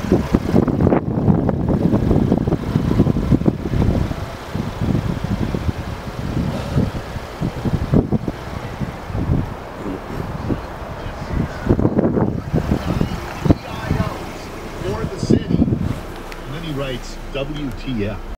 For the city. And then he writes, WTF.